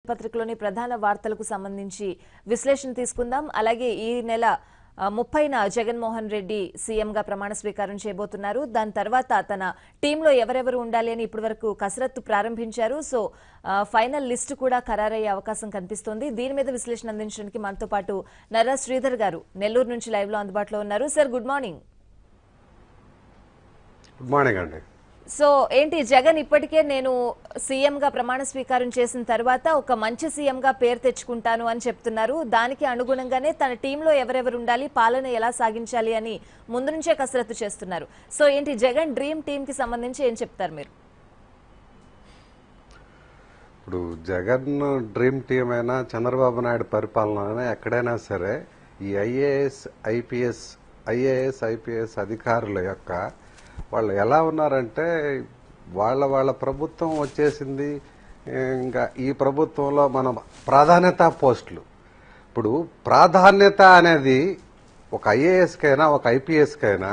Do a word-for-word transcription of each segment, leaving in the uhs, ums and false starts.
దినపత్రికలోని ప్రధాన వార్తలకు సంబంధించి విశ్లేషణ తీసుకుందాం. అలాగే ఈ నెల ముప్పైన జగన్మోహన్ రెడ్డి సీఎంగా ప్రమాణ స్వీకారం చేయబోతున్నారు. దాని తర్వాత తన టీంలో ఎవరెవరు ఉండాలి అని ఇప్పటివరకు కసరత్తు ప్రారంభించారు. సో ఫైనల్ లిస్టు కూడా ఖరారయ్యే అవకాశం కనిపిస్తోంది. దీని మీద విశ్లేషణ అందించడానికి మనతో పాటు నర్రా శ్రీధర్ గారు నెల్లూరు నుంచి లైవ్ లో అందుబాటులో ఉన్నారు. Sir good morning. Good morning అండి. సో ఏంటి, జగన్ ఇప్పటికే నేను సీఎంగా ప్రమాణ స్వీకారం చేసిన తర్వాత ఒక మంచి సీఎంగా పేరు తెచ్చుకుంటాను అని చెప్తున్నారు. దానికి అనుగుణంగానే తన టీంలో ఎవరెవరు ఉండాలి, పాలన ఎలా సాగించాలి అని ముందు నుంచే కసరత్తు చేస్తున్నారు. సో ఏంటి, జగన్ డ్రీమ్ టీమ్ కి సంబంధించి ఏం చెప్తారు మీరు? ఇప్పుడు జగన్ డ్రీమ్ టీమ్ అయినా చంద్రబాబు నాయుడు పరిపాలన ఎక్కడైనా సరే ఈ ఐఏఎస్ ఐపీఎస్ ఐఏఎస్ ఐపీఎస్ అధికారుల యొక్క వాళ్ళు ఎలా ఉన్నారంటే వాళ్ళ వాళ్ళ ప్రభుత్వం వచ్చేసింది, ఇంకా ఈ ప్రభుత్వంలో మన ప్రాధాన్యత పోస్టులు. ఇప్పుడు ప్రాధాన్యత అనేది ఒక ఐఏఎస్కైనా ఒక ఐపీఎస్కైనా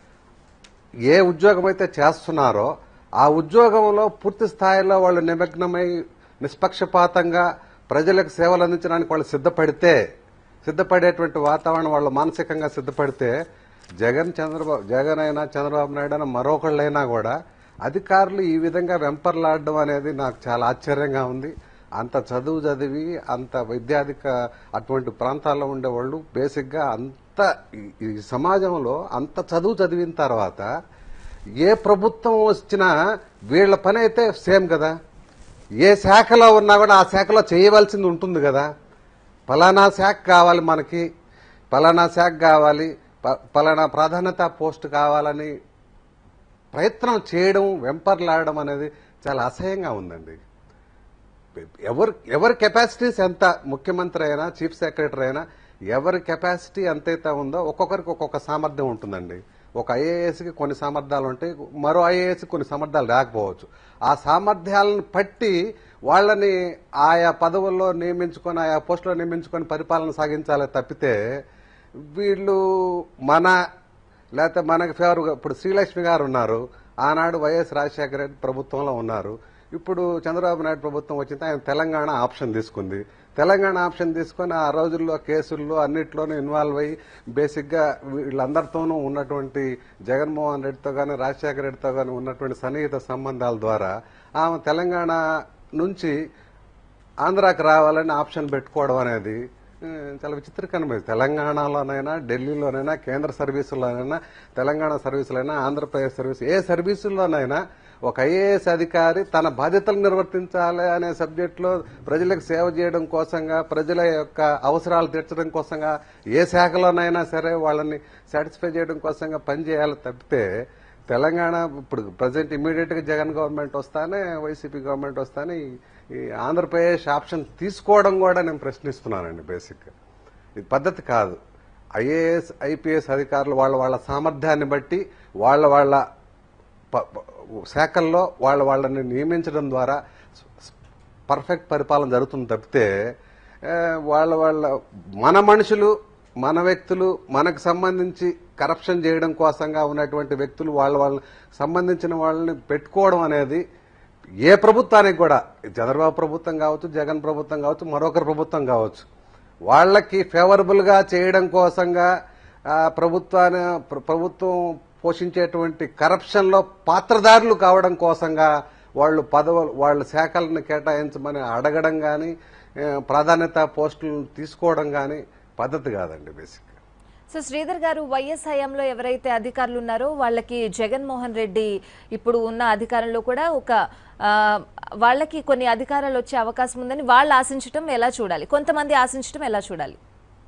ఏ ఉద్యోగం అయితే చేస్తున్నారో ఆ ఉద్యోగంలో పూర్తి స్థాయిలో వాళ్ళు నిమగ్నమై నిష్పక్షపాతంగా ప్రజలకు సేవలు అందించడానికి వాళ్ళు సిద్ధపడితే సిద్ధపడేటువంటి వాతావరణం వాళ్ళు మానసికంగా సిద్ధపడితే జగన్ చంద్రబాబు జగన్ అయినా చంద్రబాబు నాయుడు అయినా మరొకళ్ళైనా కూడా అధికారులు ఈ విధంగా వెంపర్లాడడం అనేది నాకు చాలా ఆశ్చర్యంగా ఉంది. అంత చదువు చదివి అంత విద్యాధిక అటువంటి ప్రాంతాల్లో ఉండేవాళ్ళు బేసిక్గా అంత ఈ సమాజంలో అంత చదువు చదివిన తర్వాత ఏ ప్రభుత్వం వచ్చినా వీళ్ల పని అయితే సేమ్ కదా. ఏ శాఖలో ఉన్నా కూడా ఆ శాఖలో చేయవలసింది ఉంటుంది కదా. పలానా శాఖ కావాలి, మనకి పలానా శాఖ కావాలి, పలానా ప్రాధాన్యత పోస్ట్ కావాలని ప్రయత్నం చేయడం వెంపర్లాడడం అనేది చాలా అసహ్యంగా ఉందండి. ఎవరు ఎవరి కెపాసిటీస్ ఎంత, ముఖ్యమంత్రి అయినా చీఫ్ సెక్రటరీ అయినా ఎవరి కెపాసిటీ ఎంతైతే ఉందో ఒక్కొక్కరికి ఒక్కొక్క సామర్థ్యం ఉంటుందండి. ఒక ఐఏఎస్కి కొన్ని సామర్థ్యాలు ఉంటాయి, మరో ఐఏఎస్కి కొన్ని సామర్థ్యాలు రాకపోవచ్చు. ఆ సామర్థ్యాలను బట్టి వాళ్ళని ఆయా పదవుల్లో నియమించుకొని ఆయా పోస్టులో నియమించుకొని పరిపాలన సాగించాలి తప్పితే వీళ్ళు మన లేకపోతే మనకి ఫేవర్. ఇప్పుడు శ్రీలక్ష్మి గారు ఉన్నారు, ఆనాడు వైఎస్ రాజశేఖర రెడ్డి ప్రభుత్వంలో ఉన్నారు. ఇప్పుడు చంద్రబాబు నాయుడు ప్రభుత్వం వచ్చింది, ఆయన తెలంగాణ ఆప్షన్ తీసుకుంది. తెలంగాణ ఆప్షన్ తీసుకొని ఆ రోజుల్లో కేసుల్లో అన్నిట్లోనూ ఇన్వాల్వ్ అయ్యి బేసిక్గా వీళ్ళందరితోనూ ఉన్నటువంటి జగన్మోహన్ రెడ్డితో కానీ రాజశేఖర రెడ్డితో కానీ ఉన్నటువంటి సన్నిహిత సంబంధాల ద్వారా ఆమె తెలంగాణ నుంచి ఆంధ్రాకి రావాలని ఆప్షన్ పెట్టుకోవడం అనేది చాలా విచిత్రకరమైంది. తెలంగాణలోనైనా ఢిల్లీలోనైనా కేంద్ర సర్వీసుల్లోనైనా తెలంగాణ సర్వీసులైనా ఆంధ్రప్రదేశ్ సర్వీసు ఏ సర్వీసుల్లోనైనా ఒక ఐఏఎస్ అధికారి తన బాధ్యతలు నిర్వర్తించాలి అనే సబ్జెక్టులో ప్రజలకు సేవ చేయడం కోసంగా ప్రజల యొక్క అవసరాలు తీర్చడం కోసంగా ఏ శాఖలోనైనా సరే వాళ్ళని సాటిస్ఫై చేయడం కోసంగా పనిచేయాలి తప్పితే తెలంగాణ ఇప్పుడు ప్రజెంట్ ఇమీడియట్ గా జగన్ గవర్నమెంట్ వస్తానే వైసీపీ గవర్నమెంట్ వస్తానే ఈ ఆంధ్రప్రదేశ్ ఆప్షన్ తీసుకోవడం కూడా నేను ప్రశ్నిస్తున్నానండి. బేసిక్ గా ఇది పద్ధతి కాదు. ఐఏఎస్ ఐపీఎస్ అధికారులు వాళ్ళ వాళ్ళ సామర్థ్యాన్ని బట్టి వాళ్ళ వాళ్ళ శాఖల్లో వాళ్ళ వాళ్ళని నియమించడం ద్వారా పర్ఫెక్ట్ పరిపాలన జరుగుతుంది తప్పితే వాళ్ళ వాళ్ళ మన మనుషులు మన వ్యక్తులు మనకు సంబంధించి కరప్షన్ చేయడం కోసంగా ఉన్నటువంటి వ్యక్తులు వాళ్ళ వాళ్ళని సంబంధించిన వాళ్ళని పెట్టుకోవడం అనేది ఏ ప్రభుత్వానికి కూడా చంద్రబాబు ప్రభుత్వం కావచ్చు, జగన్ ప్రభుత్వం కావచ్చు, మరొకరి ప్రభుత్వం కావచ్చు, వాళ్ళకి ఫేవరబుల్ గా చేయడం కోసంగా ప్రభుత్వాన్ని ప్రభుత్వం పోషించేటువంటి కరప్షన్ లో పాత్రధారులు కావడం కోసంగా వాళ్ళు పదవులు వాళ్ళ శాఖలను కేటాయించమని అడగడం కానీ ప్రాధాన్యత పోస్టులను తీసుకోవడం కానీ పద్ధతి కాదండి బేసిక్. సో శ్రీధర్ గారు, వైఎస్ హయాంలో ఎవరైతే అధికారులు ఉన్నారో వాళ్ళకి జగన్మోహన్ రెడ్డి ఇప్పుడు ఉన్న అధికారంలో కూడా ఒక వాళ్ళకి కొన్ని అధికారాలు వచ్చే అవకాశం ఉందని వాళ్ళు ఆశించడం ఎలా చూడాలి, కొంతమంది ఆశించడం ఎలా చూడాలి?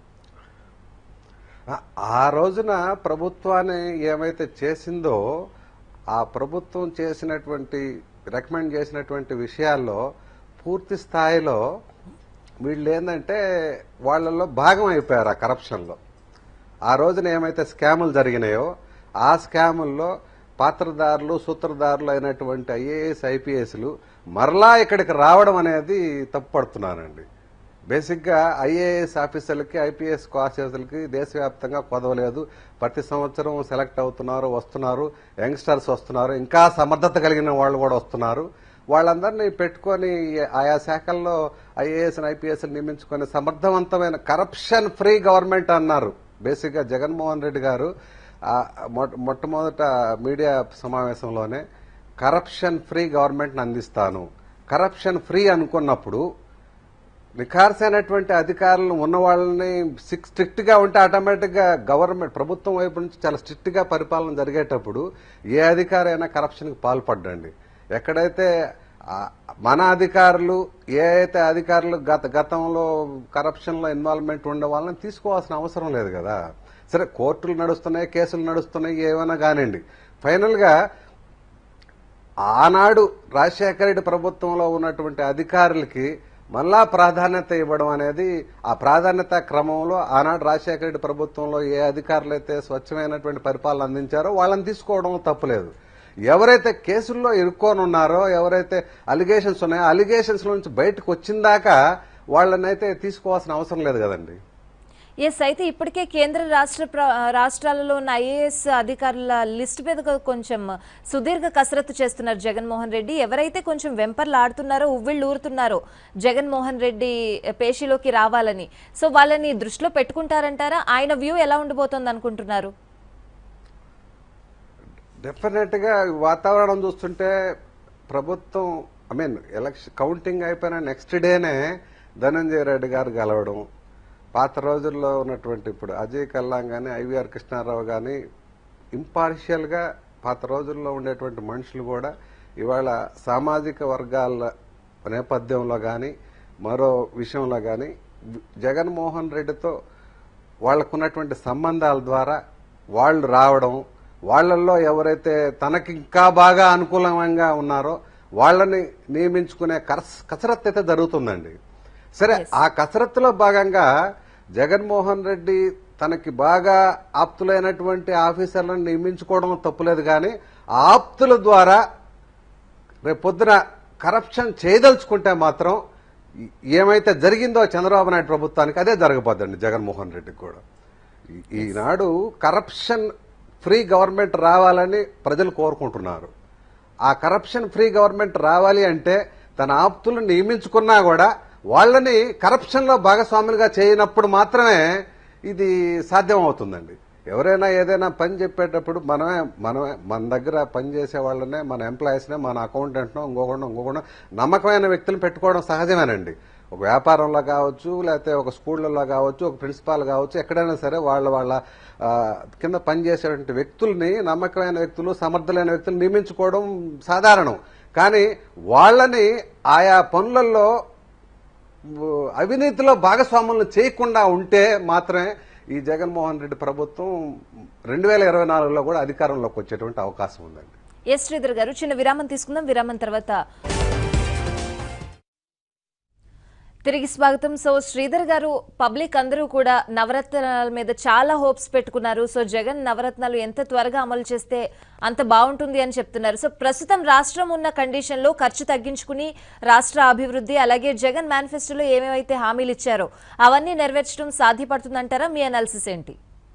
ఆ రోజున ప్రభుత్వాన్ని ఏమైతే చేసిందో ఆ ప్రభుత్వం చేసినటువంటి రికమెండ్ చేసినటువంటి విషయాల్లో పూర్తి స్థాయిలో వీళ్ళు ఏంటంటే వాళ్ళల్లో భాగం అయిపోయారు ఆ కరప్షన్లో. ఆ రోజున ఏమైతే స్కాములు జరిగినాయో ఆ స్కాముల్లో పాత్రదారులు సూత్రధారులు అయినటువంటి ఐఏఎస్ ఐపీఎస్లు మరలా ఇక్కడికి రావడం అనేది తప్పుపడుతున్నానండి. బేసిక్గా ఐఏఎస్ ఆఫీసర్లకి ఐపీఎస్ ఆఫీసర్లకి దేశవ్యాప్తంగా కొదవలేదు. ప్రతి సంవత్సరం సెలెక్ట్ అవుతున్నారు, వస్తున్నారు, యంగ్స్టర్స్ వస్తున్నారు, ఇంకా సమర్థత కలిగిన వాళ్ళు కూడా వస్తున్నారు. వాళ్ళందరినీ పెట్టుకొని ఆయా శాఖల్లో ఐఏఎస్ ఐపీఎస్ నియమించుకునే సమర్థవంతమైన కరప్షన్ ఫ్రీ గవర్నమెంట్ అన్నారు. బేసిక్ గా జగన్మోహన్ రెడ్డి గారు మొట్టమొదట మీడియా సమావేశంలోనే కరప్షన్ ఫ్రీ గవర్నమెంట్ అందిస్తాను, కరప్షన్ ఫ్రీ అనుకున్నప్పుడు నిఖార్సైనటువంటి అధికారులు ఉన్న వాళ్ళని స్ట్రిక్ట్ గా ఉంటే ఆటోమేటిక్ గా గవర్నమెంట్ ప్రభుత్వం వైపు నుంచి చాలా స్ట్రిక్ట్ గా పరిపాలన జరిగేటప్పుడు ఏ అధికారి అయినా కరప్షన్ కి పాల్పడ్డండి. ఎక్కడైతే మన అధికారులు ఏ అయితే అధికారులు గత గతంలో కరప్షన్ లో ఇన్వాల్వ్మెంట్ ఉండే వాళ్ళని తీసుకోవాల్సిన అవసరం లేదు కదా. సరే కోర్టులు నడుస్తున్నాయి, కేసులు నడుస్తున్నాయి, ఏమైనా కానివ్వండి. ఫైనల్ గా ఆనాడు రాజశేఖర రెడ్డి ప్రభుత్వంలో ఉన్నటువంటి అధికారులకి మళ్ళా ప్రాధాన్యత ఇవ్వడం అనేది, ఆ ప్రాధాన్యత క్రమంలో ఆనాడు రాజశేఖర రెడ్డి ప్రభుత్వంలో ఏ అధికారులు అయితే స్వచ్ఛమైనటువంటి పరిపాలన అందించారో వాళ్ళని తీసుకోవడం తప్పులేదు. ఎవరైతే కేసుల్లో ఇరుక్కొని ఉన్నారో, ఎవరైతే అలిగేషన్స్ ఉన్నాయో అలిగేషన్స్ నుంచి బయటకు వచ్చిందాకా వాళ్ళనైతే తీసుకోవాల్సిన అవసరం లేదు కదండి. ఎస్, అయితే ఇప్పటికే కేంద్ర రాష్ట్ర రాష్ట్రాలలో ఉన్న ఐఏఎస్ అధికారుల లిస్టు మీద కొంచెం సుదీర్ఘ కసరత్తు చేస్తున్నారు జగన్మోహన్ రెడ్డి. ఎవరైతే కొంచెం వెంపర్లు ఆడుతున్నారో, ఉవ్విళ్ళు ఊరుతున్నారో జగన్మోహన్ రెడ్డి పేషీలోకి రావాలని, సో వాళ్ళని దృష్టిలో పెట్టుకుంటారంటారా? ఆయన వ్యూ ఎలా ఉండబోతోంది అనుకుంటున్నారు? డెఫినెట్ గా వాతావరణం చూస్తుంటే ప్రభుత్వం ఐ మీన్ ఎలక్షన్ కౌంటింగ్ అయిపోయిన నెక్స్ట్ డేనే ధనంజయ రెడ్డి గారు గెలవడం, పాత రోజుల్లో ఉన్నటువంటి ఇప్పుడు అజయ్ కల్లాం కానీ ఐవీఆర్ కృష్ణారావు కానీ ఇంపార్షియల్ గా పాత రోజుల్లో ఉండేటువంటి మనుషులు కూడా ఇవాళ సామాజిక వర్గాల నేపథ్యంలో కానీ మరో విషయంలో కానీ జగన్మోహన్ రెడ్డితో వాళ్లకున్నటువంటి సంబంధాల ద్వారా వాళ్ళు రావడం, వాళ్లలో ఎవరైతే తనకి ఇంకా బాగా అనుకూలంగా ఉన్నారో వాళ్ళని నియమించుకునే కసరత్తు అయితే జరుగుతుందండి. సరే, ఆ కసరత్తులో భాగంగా జగన్మోహన్ రెడ్డి తనకి బాగా ఆప్తులైనటువంటి ఆఫీసర్లను నియమించుకోవడం తప్పులేదు, కానీ ఆ ఆప్తుల ద్వారా రేపొద్దున కరప్షన్ చేయదలుచుకుంటే మాత్రం ఏమైతే జరిగిందో చంద్రబాబు నాయుడు ప్రభుత్వానికి అదే జరగబోద్దండి జగన్మోహన్ రెడ్డికి కూడా. ఈనాడు కరప్షన్ ఫ్రీ గవర్నమెంట్ రావాలని ప్రజలు కోరుకుంటున్నారు. ఆ కరప్షన్ ఫ్రీ గవర్నమెంట్ రావాలి అంటే తన ఆప్తులను నియమించుకున్నా కూడా వాళ్ళని కరప్షన్ లో భాగస్వాములుగా చేయనప్పుడు మాత్రమే ఇది సాధ్యం అవుతుందండి. ఎవరైనా ఏదైనా పని చెప్పేటప్పుడు మనమే మనమే మన దగ్గర పని చేసే వాళ్ళనే, మన ఎంప్లాయీస్నే, మన అకౌంటెంట్నో ఇంకొకటి ఇంకొకటి నమ్మకమైన వ్యక్తులను పెట్టుకోవడం సహజమేనండి. ఒక వ్యాపారంలో కావచ్చు, లేకపోతే ఒక స్కూళ్లలో కావచ్చు, ఒక ప్రిన్సిపాల్ కావచ్చు, ఎక్కడైనా సరే వాళ్ళ వాళ్ళ కింద పనిచేసేటువంటి వ్యక్తుల్ని, నమ్మకమైన వ్యక్తులు, సమర్థులైన వ్యక్తులు నియమించుకోవడం సాధారణం. కానీ వాళ్ళని ఆయా పనులలో అవినీతిలో భాగస్వాములను చేయకుండా ఉంటే మాత్రమే ఈ జగన్మోహన్ రెడ్డి ప్రభుత్వం రెండు వేల ఇరవై నాలుగులో కూడా అధికారంలోకి వచ్చేటువంటి అవకాశం ఉందండి. ఎస్ శ్రీధర్ గారు, చిన్న విరామం తీసుకుందాం. విరామం తర్వాత తిరిగి స్వాగతం. సో శ్రీధర్ గారు, పబ్లిక్ అందరూ కూడా నవరత్నాల మీద చాలా హోప్స్ పెట్టుకున్నారు. సో జగన్ నవరత్నాలు ఎంత త్వరగా అమలు చేస్తే అంత బాగుంటుంది అని చెప్తున్నారు. సో ప్రస్తుతం రాష్ట్రం ఉన్న కండిషన్ లో ఖర్చు తగ్గించుకుని రాష్ట్ర అభివృద్ధి, అలాగే జగన్ మేనిఫెస్టోలో ఏమేమైతే హామీలు ఇచ్చారో అవన్నీ నెరవేర్చడం సాధ్యపడుతుందంటారా? మీ అనాలిసిస్ ఏంటి?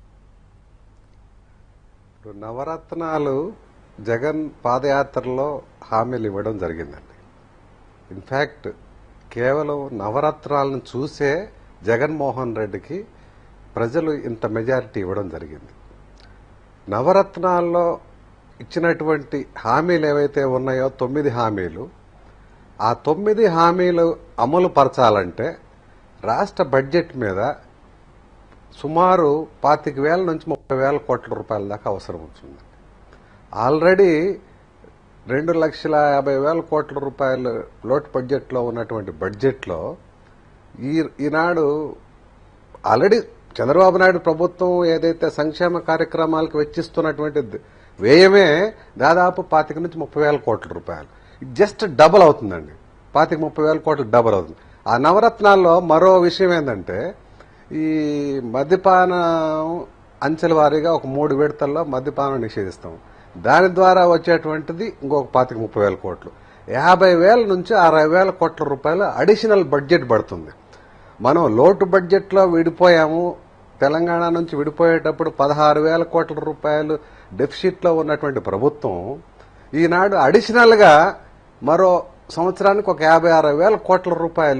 నవరత్నాలు జగన్ పాదయాత్రలో హామీలు ఇవ్వడం జరిగిందండి. ఇన్ఫాక్ట్ కేవలం నవరత్నాలను చూసే జగన్మోహన్ రెడ్డికి ప్రజలు ఇంత మెజారిటీ ఇవ్వడం జరిగింది. నవరత్నాల్లో ఇచ్చినటువంటి హామీలు ఏవైతే ఉన్నాయో తొమ్మిది హామీలు, ఆ తొమ్మిది హామీలు అమలు పరచాలంటే రాష్ట్ర బడ్జెట్ మీద సుమారు పాతిక వేల నుంచి ముప్పై వేల కోట్ల రూపాయల దాకా అవసరం అవుతుంది. ఆల్రెడీ రెండు లక్షల యాభై వేల కోట్ల రూపాయలు లోటు బడ్జెట్లో ఉన్నటువంటి బడ్జెట్లో ఈ ఈనాడు ఆల్రెడీ చంద్రబాబు నాయుడు ప్రభుత్వం ఏదైతే సంక్షేమ కార్యక్రమాలకు వెచ్చిస్తున్నటువంటి వ్యయమే దాదాపు పాతిక నుంచి ముప్పై వేల కోట్ల రూపాయలు. జస్ట్ డబుల్ అవుతుందండి. పాతిక ముప్పై వేల కోట్లు డబుల్ అవుతుంది. ఆ నవరత్నాల్లో మరో విషయం ఏంటంటే, ఈ మద్యపానం అంచెల వారీగా ఒక మూడు విడతల్లో మద్యపానం నిషేధిస్తాం. దాని ద్వారా వచ్చేటువంటిది ఇంకొక పాతిక ముప్పై వేల కోట్లు. యాభై వేల నుంచి అరవై వేల కోట్ల రూపాయలు అడిషనల్ బడ్జెట్ పడుతుంది. మనం లోటు బడ్జెట్లో విడిపోయాము. తెలంగాణ నుంచి విడిపోయేటప్పుడు పదహారు వేల కోట్ల రూపాయలు డెఫిసిట్లో ఉన్నటువంటి ప్రభుత్వం ఈనాడు అడిషనల్ గా మరో సంవత్సరానికి ఒక యాభై అరవై వేల కోట్ల రూపాయలు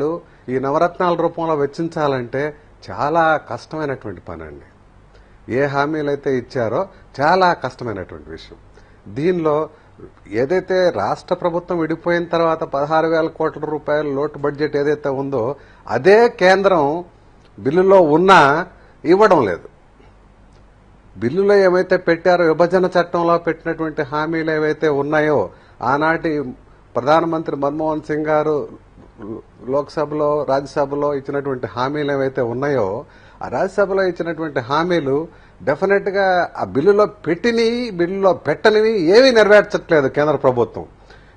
ఈ నవరత్నాల రూపంలో వెచ్చించాలంటే చాలా కష్టమైనటువంటి పని అండి. ఏ హామీలు అయితే ఇచ్చారో చాలా కష్టమైనటువంటి విషయం. దీనిలో ఏదైతే రాష్ట్ర ప్రభుత్వం విడిపోయిన తర్వాత పదహారు వేల కోట్ల రూపాయల లోటు బడ్జెట్ ఏదైతే ఉందో అదే కేంద్రం బిల్లులో ఉన్నా ఇవ్వడం లేదు. బిల్లులో ఏమైతే పెట్టారో విభజన చట్టంలో పెట్టినటువంటి హామీలు ఏవైతే ఉన్నాయో ఆనాటి ప్రధానమంత్రి మన్మోహన్ సింగ్ గారు లోక్సభలో రాజ్యసభలో ఇచ్చినటువంటి హామీలు ఏవైతే ఉన్నాయో ఆ రాజ్యసభలో ఇచ్చినటువంటి హామీలు డెఫినెట్ గా ఆ బిల్లులో పెట్టినవి బిల్లులో పెట్టనివి ఏమీ నెరవేర్చట్లేదు కేంద్ర ప్రభుత్వం.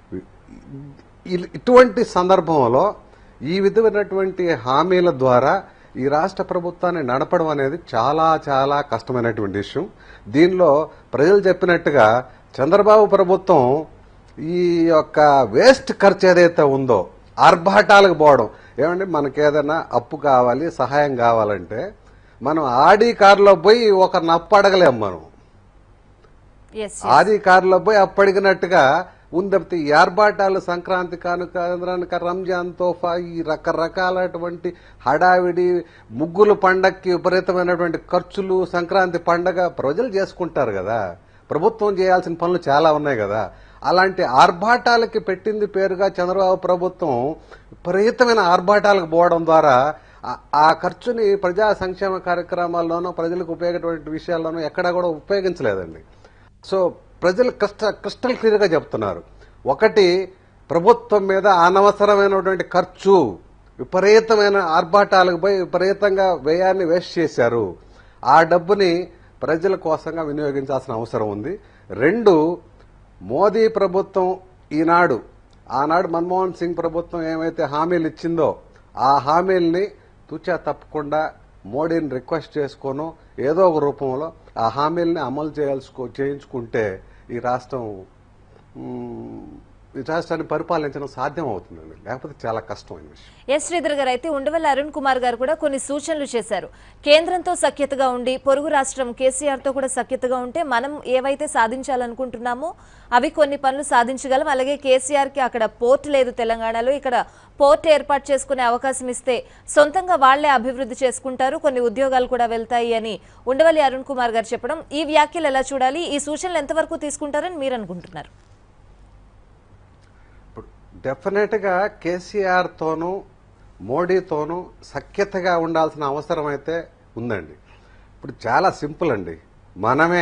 ఇటువంటి సందర్భంలో ఈ విధమైనటువంటి హామీల ద్వారా ఈ రాష్ట్ర ప్రభుత్వాన్ని నడపడం అనేది చాలా చాలా కష్టమైనటువంటి విషయం. దీనిలో ప్రజలు చెప్పినట్టుగా చంద్రబాబు ప్రభుత్వం ఈ యొక్క వేస్ట్ ఖర్చు ఏదైతే ఉందో ఆర్భాటాలకు పోవడం. ఏమంటే మనకి ఏదైనా అప్పు కావాలి సహాయం కావాలంటే మనం ఆడి కారులో పోయి ఒకరిని అప్పు అడగలేము. మనం ఆది కారులో పోయి అప్పు అడిగినట్టుగా ఉంది. ఈ ఆర్భాటాలు సంక్రాంతి కానుక రంజాన్ తోఫా ఈ రకరకాలటువంటి హడావిడి ముగ్గులు పండక్కి విపరీతమైనటువంటి ఖర్చులు సంక్రాంతి పండగ ప్రజలు చేసుకుంటారు కదా. ప్రభుత్వం చేయాల్సిన పనులు చాలా ఉన్నాయి కదా. అలాంటి ఆర్భాటాలకి పెట్టింది పేరుగా చంద్రబాబు ప్రభుత్వం విపరీతమైన ఆర్భాటాలకు పోవడం ద్వారా ఆ ఖర్చుని ప్రజా సంక్షేమ కార్యక్రమాల్లోనూ ప్రజలకు ఉపయోగటువంటి విషయాల్లోనూ ఎక్కడా కూడా ఉపయోగించలేదండి. సో ప్రజలు కష్ట క్రిస్టల్ క్లియర్ గా చెప్తున్నారు. ఒకటి, ప్రభుత్వం మీద అనవసరమైనటువంటి ఖర్చు విపరీతమైన ఆర్భాటాలకు పోయి విపరీతంగా వ్యయాన్ని వేస్ట్ చేశారు. ఆ డబ్బుని ప్రజల కోసంగా వినియోగించాల్సిన అవసరం ఉంది. రెండు, మోదీ ప్రభుత్వం ఈనాడు ఆనాడు మన్మోహన్ సింగ్ ప్రభుత్వం ఏమైతే హామీలు ఇచ్చిందో ఆ హామీల్ని తూచా తప్పకుండా మోడీని రిక్వెస్ట్ చేసుకోను ఏదో ఒక రూపంలో ఆ హామీల్ని అమలు చేయాల్సుకో చేయించుకుంటే ఈ రాష్ట్రం ఈ రాష్ట్రాన్ని పరిపాలించడం సాధ్యం అవుతుందండి. లేకపోతే చాలా కష్టమైన విషయం. ఎస్ శ్రీధర్ గారు, అయితే ఉండవల్లి అరుణ్ కుమార్ గారు కూడా కొన్ని సూచనలు చేశారు. కేంద్రంతో సఖ్యతగా ఉండి పొరుగు రాష్ట్రం కేసీఆర్ తో కూడా సఖ్యతగా ఉంటే మనం ఏవైతే సాధించాలనుకుంటున్నామో అవి కొన్ని పనులు సాధించగలం. అలాగే కేసీఆర్ కి అక్కడ పోర్ట్ లేదు తెలంగాణలో, ఇక్కడ పోర్ట్ ఏర్పాటు చేసుకునే అవకాశం ఇస్తే సొంతంగా వాళ్లే అభివృద్ధి చేసుకుంటారు, కొన్ని ఉద్యోగాలు కూడా వెళ్తాయి అని ఉండవల్లి అరుణ్ కుమార్ గారు చెప్పడం, ఈ వ్యాఖ్యలు ఎలా చూడాలి, ఈ సూచనలు ఎంతవరకు తీసుకుంటారని మీరు అనుకుంటున్నారు? డెఫినెట్ గా కేసీఆర్ తోనూ మోడీతోనూ సఖ్యతగా ఉండాల్సిన అవసరం అయితే ఉందండి. ఇప్పుడు చాలా సింపుల్ అండి. మనమే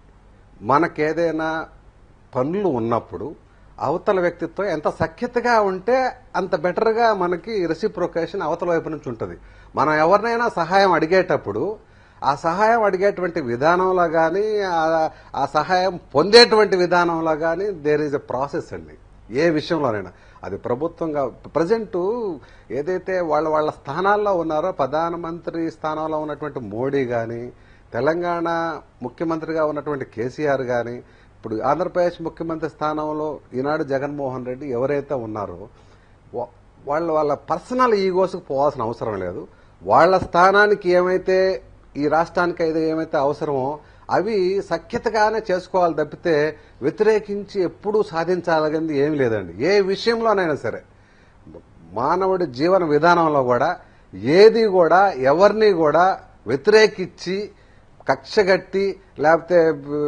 మనకేదైనా పనులు ఉన్నప్పుడు అవతల వ్యక్తితో ఎంత సఖ్యతగా ఉంటే అంత బెటర్గా మనకి రెసిప్రొకేషన్ అవతల వైపు నుంచి ఉంటుంది. మనం ఎవరినైనా సహాయం అడిగేటప్పుడు ఆ సహాయం అడిగేటువంటి విధానంలో కానీ ఆ సహాయం పొందేటువంటి విధానంలో కానీ దేర్ ఈజ్ ఎ ప్రాసెస్ అండి. ఏ విషయంలోనైనా అది ప్రభుత్వంగా ప్రజెంట్ ఏదైతే వాళ్ళ వాళ్ళ స్థానాల్లో ఉన్నారో ప్రధానమంత్రి స్థానంలో ఉన్నటువంటి మోడీ కానీ తెలంగాణ ముఖ్యమంత్రిగా ఉన్నటువంటి కేసీఆర్ కానీ ఇప్పుడు ఆంధ్రప్రదేశ్ ముఖ్యమంత్రి స్థానంలో ఈనాడు జగన్మోహన్ రెడ్డి ఎవరైతే ఉన్నారో వాళ్ళ వాళ్ళ పర్సనల్ ఈగోస్కి పోవాల్సిన అవసరం లేదు. వాళ్ళ స్థానానికి ఏమైతే ఈ రాష్ట్రానికి అయితే ఏమైతే అవసరమో అవి సఖ్యతగానే చేసుకోవాలి తప్పితే వ్యతిరేకించి ఎప్పుడూ సాధించాలనేది ఏమి లేదండి. ఏ విషయంలోనైనా సరే మానవుడి జీవన విధానంలో కూడా ఏది కూడా ఎవరిని కూడా వ్యతిరేకించి కక్షగట్టి లేకపోతే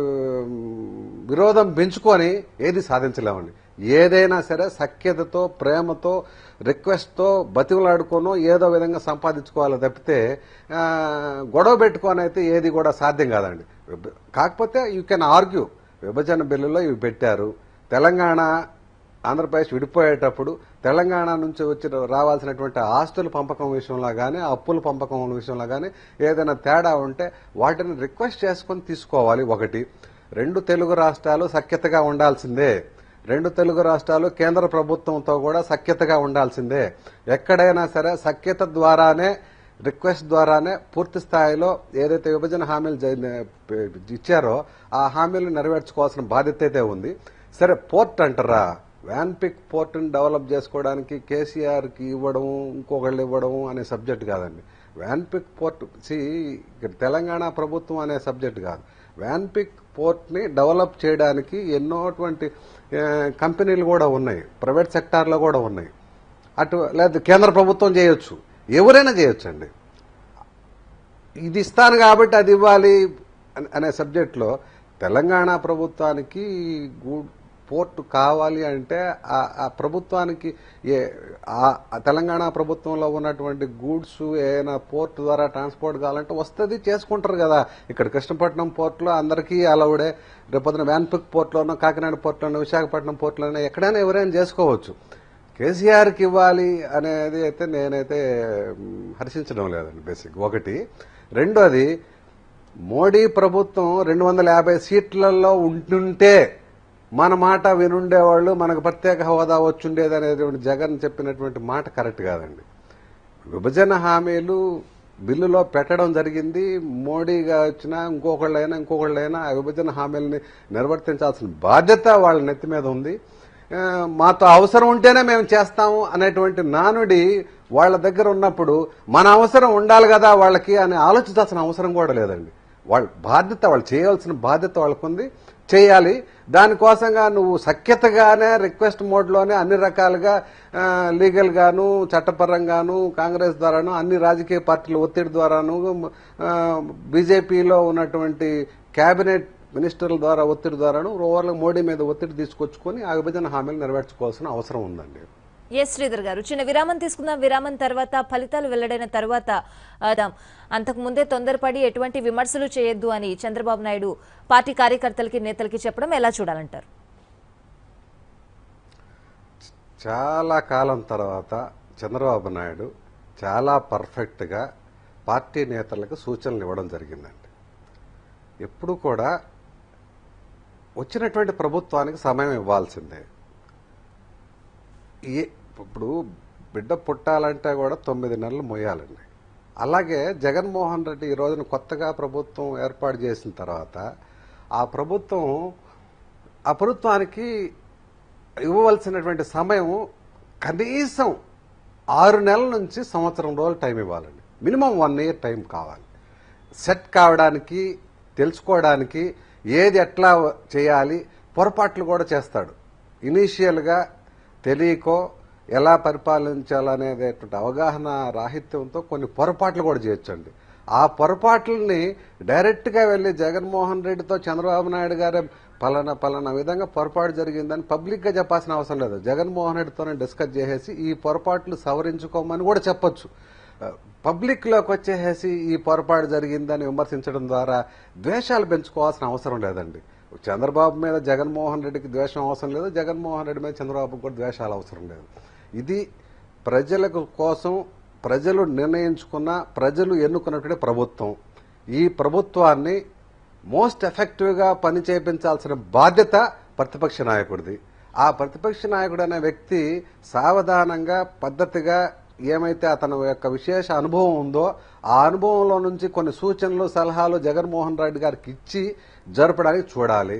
విరోధం పెంచుకొని ఏది సాధించలేమండి. ఏదైనా సరే సఖ్యతతో ప్రేమతో రిక్వెస్ట్తో బతిమలాడుకోనో ఏదో విధంగా సంపాదించుకోవాలి తప్పితే గొడవ పెట్టుకొని అయితే ఏది కూడా సాధ్యం కాదండి. కాకపోతే యూ కెన్ ఆర్గ్యూ విభజన బిల్లులో ఇవి పెట్టారు. తెలంగాణ ఆంధ్రప్రదేశ్ విడిపోయేటప్పుడు తెలంగాణ నుంచి వచ్చి రావాల్సినటువంటి ఆస్తుల పంపకం విషయంలో కానీ అప్పుల పంపకం విషయంలో కానీ ఏదైనా తేడా ఉంటే వాటిని రిక్వెస్ట్ చేసుకుని తీసుకోవాలి. ఒకటి. రెండు, తెలుగు రాష్ట్రాలు సఖ్యతగా ఉండాల్సిందే. రెండు తెలుగు రాష్ట్రాలు కేంద్ర ప్రభుత్వంతో కూడా సఖ్యతగా ఉండాల్సిందే. ఎక్కడైనా సరే సఖ్యత ద్వారానే రిక్వెస్ట్ ద్వారానే పూర్తి స్థాయిలో ఏదైతే విభజన హామీలు ఇచ్చారో ఆ హామీలు నెరవేర్చుకోవాల్సిన బాధ్యత అయితే ఉంది. సరే, పోర్ట్ అంటారా, వ్యాన్పిక్ పోర్ట్ని డెవలప్ చేసుకోవడానికి కేసీఆర్కి ఇవ్వడం ఇంకొకళ్ళు ఇవ్వడం అనే సబ్జెక్ట్ కాదండి. వ్యాన్పిక్ పోర్ట్ సి ఇక్కడ తెలంగాణ ప్రభుత్వం అనే సబ్జెక్ట్ కాదు. వ్యాన్పిక్ పోర్ట్ని డెవలప్ చేయడానికి ఎన్నోటువంటి కంపెనీలు కూడా ఉన్నాయి, ప్రైవేట్ సెక్టార్లో కూడా ఉన్నాయి. అటు లేదా కేంద్ర ప్రభుత్వం చేయొచ్చు, ఎవరైనా చేయొచ్చండి. ఇది ఇస్తాను కాబట్టి అది ఇవ్వాలి అనే సబ్జెక్ట్లో తెలంగాణ ప్రభుత్వానికి పోర్టు కావాలి అంటే ఆ ప్రభుత్వానికి ఏ తెలంగాణ ప్రభుత్వంలో ఉన్నటువంటి గూడ్స్ ఏదైనా పోర్ట్ ద్వారా ట్రాన్స్పోర్ట్ కావాలంటే వస్తుంది, చేసుకుంటారు కదా. ఇక్కడ కృష్ణపట్నం పోర్టులో అందరికీ అలౌడే, రేపొద్దున వ్యాన్పిక్ పోర్టులోనో, కాకినాడ పోర్టులోనో, విశాఖపట్నం పోర్టులోనో ఎక్కడైనా ఎవరైనా చేసుకోవచ్చు. కేసీఆర్కి ఇవ్వాలి అనేది అయితే నేనైతే హర్షించడం లేదండి బేసిక్. ఒకటి. రెండోది, మోడీ ప్రభుత్వం రెండు వందల యాభై సీట్లలో ఉంటుంటే మన మాట వినుండేవాళ్ళు, మనకు ప్రత్యేక హోదా వచ్చుండేది అనేటువంటి జగన్ చెప్పినటువంటి మాట కరెక్ట్ కాదండి. విభజన హామీలు బిల్లులో పెట్టడం జరిగింది. మోడీగా వచ్చినా ఇంకొకళ్ళైనా ఇంకొకళ్ళైనా ఆ విభజన హామీలని నిర్వర్తించాల్సిన బాధ్యత వాళ్ళ నెత్తి మీద ఉంది. మాతో అవసరం ఉంటేనే మేము చేస్తాము అనేటువంటి నానుడి వాళ్ళ దగ్గర ఉన్నప్పుడు మన అవసరం ఉండాలి కదా వాళ్ళకి అని ఆలోచించాల్సిన అవసరం కూడా లేదండి. వాళ్ళ బాధ్యత, వాళ్ళు చేయాల్సిన బాధ్యత వాళ్ళకుంది, చేయాలి. దానికోసంగా నువ్వు సఖ్యతగానే రిక్వెస్ట్ మోడ్లోనే అన్ని రకాలుగా లీగల్ గాను, చట్టపరంగాను, కాంగ్రెస్ ద్వారాను, అన్ని రాజకీయ పార్టీల ఒత్తిడి ద్వారాను, బీజేపీలో ఉన్నటువంటి కేబినెట్ మినిస్టర్ల ద్వారా ఒత్తిడి ద్వారాను ఓవర్గా మోడీ మీద ఒత్తిడి తీసుకొచ్చుకొని ఆ విభజన హామీలు నెరవేర్చుకోవాల్సిన అవసరం ఉందండి. ఎస్ శ్రీధర్ గారు, చిన్న విరామం తీసుకుందాం. విరామం తర్వాత ఫలితాలు వెల్లడైన తర్వాత అంతకు ముందే తొందరపడి ఎటువంటి విమర్శలు చేయొద్దు అని చంద్రబాబు నాయుడు పార్టీ కార్యకర్తలకి, నేతలకి చెప్పడం ఎలా చూడాలంటారు? చాలా కాలం తర్వాత చంద్రబాబు నాయుడు చాలా పర్ఫెక్ట్గా పార్టీ నేతలకు సూచనలు ఇవ్వడం జరిగిందండి. ఎప్పుడు కూడా వచ్చినటువంటి ప్రభుత్వానికి సమయం ఇవ్వాల్సిందే. ఏ ఇప్పుడు బిడ్డ పుట్టాలంటే కూడా తొమ్మిది నెలలు మొయ్యాలండి. అలాగే జగన్మోహన్ రెడ్డి ఈ రోజున కొత్తగా ప్రభుత్వం ఏర్పాటు చేసిన తర్వాత ఆ ప్రభుత్వం ఆ ప్రభుత్వానికి ఇవ్వవలసినటువంటి సమయం కనీసం ఆరు నెలల నుంచి సంవత్సరం రోజులు టైం ఇవ్వాలండి. మినిమం వన్ ఇయర్ టైం కావాలి సెట్ కావడానికి, తెలుసుకోవడానికి, ఏది ఎట్లా చేయాలి. పొరపాట్లు కూడా చేస్తాడు. ఇనీషియల్గా తెలియకో ఎలా పరిపాలించాలనేటువంటి అవగాహన రాహిత్యంతో కొన్ని పొరపాట్లు కూడా చేయొచ్చండి. ఆ పొరపాట్లని డైరెక్ట్గా వెళ్ళి జగన్మోహన్ రెడ్డితో చంద్రబాబు నాయుడు గారే పలానా పలానా విధంగా పొరపాటు జరిగిందని పబ్లిక్గా చెప్పాల్సిన అవసరం లేదు. జగన్మోహన్ రెడ్డితోనే డిస్కస్ చేసేసి ఈ పొరపాట్లు సవరించుకోమని కూడా చెప్పొచ్చు. పబ్లిక్లోకి వచ్చేసేసి ఈ పొరపాటు జరిగిందని విమర్శించడం ద్వారా ద్వేషాలు పెంచుకోవాల్సిన అవసరం లేదండి. చంద్రబాబు మీద జగన్మోహన్ రెడ్డికి ద్వేషం అవసరం లేదు, జగన్మోహన్ రెడ్డి మీద చంద్రబాబుకి కూడా ద్వేషాలు అవసరం లేదు. ఇది ప్రజలకు కోసం ప్రజలు నిర్ణయించుకున్న, ప్రజలు ఎన్నుకున్నటువంటి ప్రభుత్వం. ఈ ప్రభుత్వాన్ని మోస్ట్ ఎఫెక్టివ్గా పని చేయించాల్సిన బాధ్యత ప్రతిపక్ష నాయకుడిది. ఆ ప్రతిపక్ష నాయకుడు అనే వ్యక్తి సావధానంగా, పద్ధతిగా ఏమైతే అతని యొక్క విశేష అనుభవం ఉందో ఆ అనుభవంలో నుంచి కొన్ని సూచనలు, సలహాలు జగన్మోహన్ రెడ్డి గారికి ఇచ్చి జరపడానికి చూడాలి.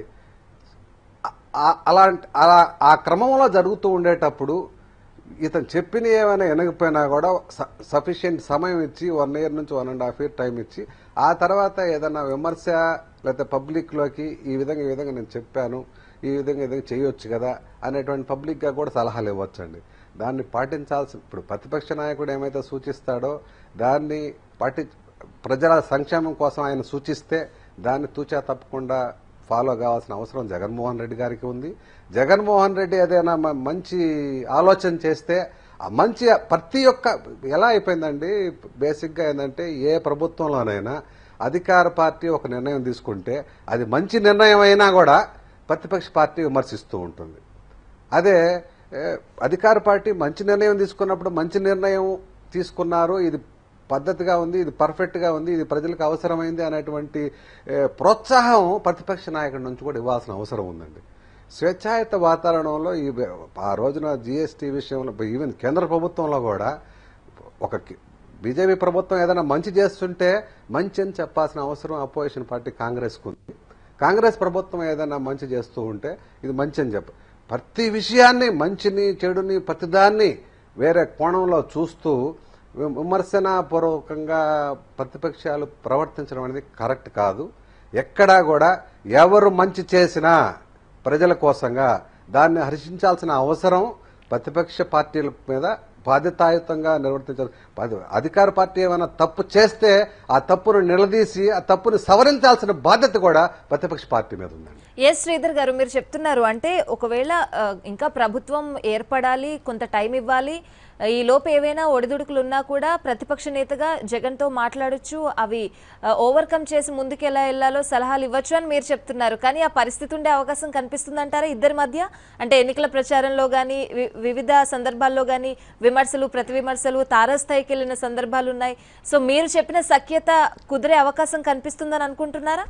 అలాంటి అలా ఆ క్రమంలో జరుగుతూ ఉండేటప్పుడు ఇతను చెప్పిన ఏమైనా వినకపోయినా కూడా సఫిషియెంట్ సమయం ఇచ్చి వన్ ఇయర్ నుంచి one and half year time ఇచ్చి ఆ తర్వాత ఏదైనా విమర్శ లేకపోతే పబ్లిక్లోకి ఈ విధంగా ఈ విధంగా నేను చెప్పాను, ఈ విధంగా ఏదైనా చేయొచ్చు కదా అనేటువంటి పబ్లిక్గా కూడా సలహాలు ఇవ్వచ్చండి. దాన్ని పాటించాల్సి, ఇప్పుడు ప్రతిపక్ష నాయకుడు ఏమైతే సూచిస్తాడో దాన్ని పాటి ప్రజల సంక్షేమం కోసం ఆయన సూచిస్తే దాన్ని తూచా తప్పకుండా ఫాలో కావాల్సిన అవసరం జగన్మోహన్ రెడ్డి గారికి ఉంది. జగన్మోహన్ రెడ్డి ఏదైనా మంచి ఆలోచన చేస్తే ఆ మంచి ప్రతి ఒక్క ఎలా అయిపోయిందండి, బేసిక్గా ఏంటంటే ఏ ప్రభుత్వంలోనైనా అధికార పార్టీ ఒక నిర్ణయం తీసుకుంటే అది మంచి నిర్ణయం అయినా కూడా ప్రతిపక్ష పార్టీ విమర్శిస్తూ ఉంటుంది. అదే అధికార పార్టీ మంచి నిర్ణయం తీసుకున్నప్పుడు మంచి నిర్ణయం తీసుకున్నారు, ఇది పద్ధతిగా ఉంది, ఇది పర్ఫెక్ట్గా ఉంది, ఇది ప్రజలకు అవసరమైంది అనేటువంటి ప్రోత్సాహం ప్రతిపక్ష నాయకుడి నుంచి కూడా ఇవ్వాల్సిన అవసరం ఉందండి. స్వేచ్ఛాయుత వాతావరణంలో ఈ ఆ రోజున జీఎస్టీ విషయంలో ఈవెన్ కేంద్ర ప్రభుత్వంలో కూడా ఒక బీజేపీ ప్రభుత్వం ఏదైనా మంచి చేస్తుంటే మంచి అని చెప్పాల్సిన అవసరం అపోజిషన్ పార్టీ కాంగ్రెస్కు ఉంది. కాంగ్రెస్ ప్రభుత్వం ఏదైనా మంచి చేస్తూ ఉంటే ఇది మంచి అని చెప్ప ప్రతి విషయాన్ని, మంచిని చెడుని ప్రతిదాన్ని వేరే కోణంలో చూస్తూ విమర్శనాపూర్వకంగా ప్రతిపక్షాలు ప్రవర్తించడం అనేది కరెక్ట్ కాదు. ఎక్కడా కూడా ఎవరు మంచి చేసినా ప్రజల కోసంగా దాన్ని హర్షించాల్సిన అవసరం ప్రతిపక్ష పార్టీల మీద బాధ్యతాయుతంగా నిర్వర్తించారు. అధికార పార్టీ ఏమైనా తప్పు చేస్తే ఆ తప్పును నిలదీసి ఆ తప్పును సవరించాల్సిన బాధ్యత కూడా ప్రతిపక్ష పార్టీ మీద ఉందండి. ఎస్ శ్రీధర్ గారు, మీరు చెప్తున్నారు అంటే ఒకవేళ ఇంకా ప్రభుత్వం ఏర్పడాలి, కొంత టైం ఇవ్వాలి, ఈ లోపు ఏవైనా ఒడిదుడుకులు ఉన్నా కూడా ప్రతిపక్ష నేతగా జగన్తో మాట్లాడొచ్చు, అవి ఓవర్కమ్ చేసి ముందుకు ఎలా వెళ్లాలో సలహాలు ఇవ్వచ్చు అని మీరు చెప్తున్నారు. కానీ ఆ పరిస్థితి ఉండే అవకాశం కనిపిస్తుందంటారా ఇద్దరి మధ్య? అంటే ఎన్నికల ప్రచారంలో కానీ వివిధ సందర్భాల్లో కానీ విమర్శలు ప్రతి విమర్శలు తారాస్థాయికి వెళ్ళిన సందర్భాలు ఉన్నాయి. సో మీరు చెప్పిన సఖ్యత కుదిరే అవకాశం కనిపిస్తుందని అనుకుంటున్నారా?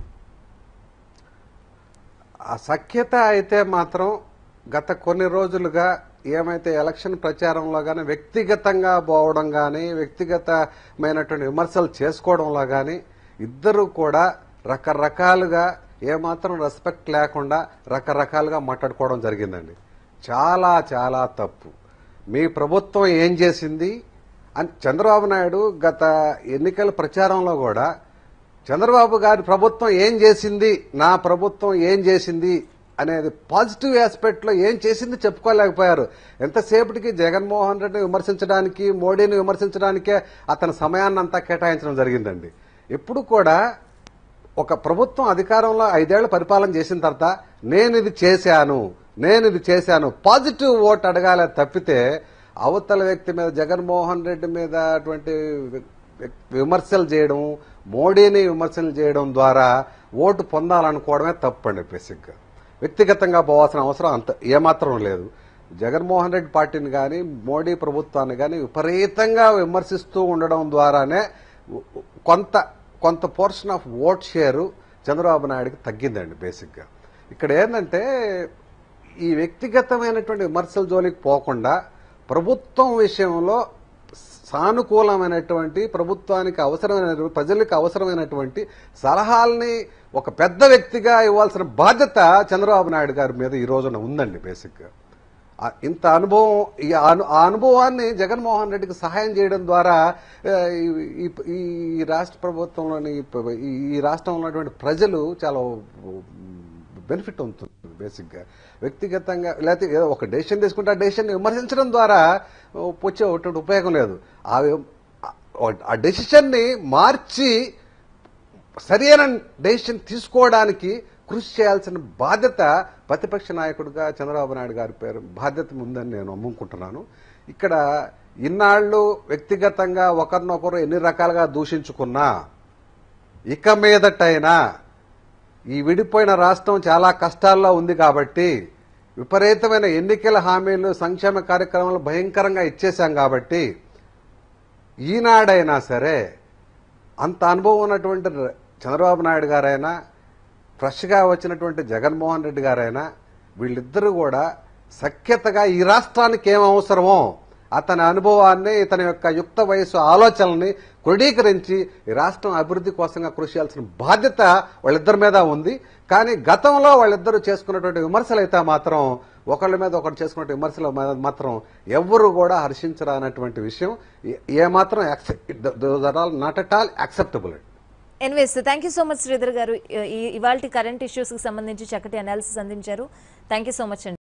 ఆ సఖ్యత అయితే మాత్రం గత కొన్ని రోజులుగా ఏమైతే ఎలక్షన్ ప్రచారంలో కానీ వ్యక్తిగతంగా పోవడం కానీ వ్యక్తిగతమైనటువంటి విమర్శలు చేసుకోవడంలో కానీ ఇద్దరు కూడా రకరకాలుగా ఏమాత్రం రెస్పెక్ట్ లేకుండా రకరకాలుగా మాట్లాడుకోవడం జరిగిందండి. చాలా చాలా తప్పు. మీ ప్రభుత్వం ఏం చేసింది అని చంద్రబాబు నాయుడు గత ఎన్నికల ప్రచారంలో కూడా చంద్రబాబు గారి ప్రభుత్వం ఏం చేసింది, నా ప్రభుత్వం ఏం చేసింది అనేది పాజిటివ్ ఆస్పెక్ట్ లో ఏం చేసింది చెప్పుకోలేకపోయారు. ఎంతసేపటికి జగన్మోహన్ రెడ్డిని విమర్శించడానికి, మోడీని విమర్శించడానికే అతని సమయాన్ని అంతా కేటాయించడం జరిగిందండి. ఎప్పుడు కూడా ఒక ప్రభుత్వం అధికారంలో ఐదేళ్ల పరిపాలన చేసిన తర్వాత నేను ఇది చేశాను నేను ఇది చేశాను పాజిటివ్ ఓట్ అడగాలే తప్పితే అవతల వ్యక్తి మీద జగన్మోహన్ రెడ్డి మీద అటువంటి విమర్శలు చేయడం, మోడీని విమర్శలు చేయడం ద్వారా ఓటు పొందాలనుకోవడమే తప్పండి. బేసిక్గా వ్యక్తిగతంగా పోవాల్సిన అవసరం అంత ఏమాత్రం లేదు. జగన్మోహన్ రెడ్డి పార్టీని కానీ మోడీ ప్రభుత్వాన్ని కానీ విపరీతంగా విమర్శిస్తూ ఉండడం ద్వారానే కొంత కొంత portion of vote share Chandrababu నాయుడికి తగ్గిందండి. బేసిక్గా ఇక్కడ ఏంటంటే ఈ వ్యక్తిగతమైనటువంటి విమర్శల జోలికి పోకుండా ప్రభుత్వం విషయంలో సానుకూలమైనటువంటి ప్రభుత్వానికి అవసరమైన ప్రజలకు అవసరమైనటువంటి సలహాలని ఒక పెద్ద వ్యక్తిగా ఇవ్వాల్సిన బాధ్యత చంద్రబాబు నాయుడు గారి మీద ఈ రోజున ఉందండి. బేసిక్గా ఇంత అనుభవం, ఆ అనుభవాన్ని జగన్మోహన్ రెడ్డికి సహాయం చేయడం ద్వారా ఈ రాష్ట్ర ప్రభుత్వంలోని ఈ రాష్ట్రంలో ఉన్నటువంటి ప్రజలు చాలా బెనిఫిట్ ఉంటుంది. బేసిక్గా వ్యక్తిగతంగా లేకపోతే ఏదో ఒక డెసిషన్ తీసుకుంటే ఆ డెసిషన్ విమర్శించడం ద్వారా వచ్చే ఉపయోగం లేదు. ఆ డెసిషన్ని మార్చి సరైన డెసిషన్ తీసుకోవడానికి కృషి చేయాల్సిన బాధ్యత ప్రతిపక్ష నాయకుడిగా చంద్రబాబు నాయుడు గారి పేరు బాధ్యత ఉందని నేను నమ్ముకుంటున్నాను. ఇక్కడ ఇన్నాళ్లు వ్యక్తిగతంగా ఒకరినొకరు ఎన్ని రకాలుగా దూషించుకున్నా ఇక మీదటైనా ఈ విడిపోయిన రాష్ట్రం చాలా కష్టాల్లో ఉంది కాబట్టి విపరీతమైన ఎన్నికల హామీలు, సంక్షేమ కార్యక్రమాలు భయంకరంగా ఇచ్చేశాం కాబట్టి ఈనాడైనా సరే అంత అనుభవం ఉన్నటువంటి చంద్రబాబు నాయుడు గారైనా ఫ్రెష్గా వచ్చినటువంటి జగన్మోహన్ రెడ్డి గారైనా వీళ్ళిద్దరూ కూడా సఖ్యతగా ఈ రాష్ట్రానికి ఏం అవసరమో అతని అనుభవాన్ని, ఇతని యొక్క యుక్త వయసు ఆలోచనల్ని క్రోడీకరించి ఈ రాష్ట్రం అభివృద్ధి కోసంగా కృషి చేయాల్సిన బాధ్యత వాళ్ళిద్దరి మీద ఉంది. కానీ గతంలో వాళ్ళిద్దరూ చేసుకున్నటువంటి విమర్శలు అయితే మాత్రం ఒకళ్ళ మీద ఒకరు చేసుకున్న విమర్శలు మాత్రం ఎవ్వరూ కూడా హర్షించరానటువంటి విషయం ఏమాత్రం not at all acceptable. Anyways, thank you so much Sridhar గారు. ఇవాల్టి కరెంట్ ఇష్యూస్ కి సంబంధించి చక్కటి అనాలిసిస్ అందించారు. థ్యాంక్ యూ సో మచ్ అండి.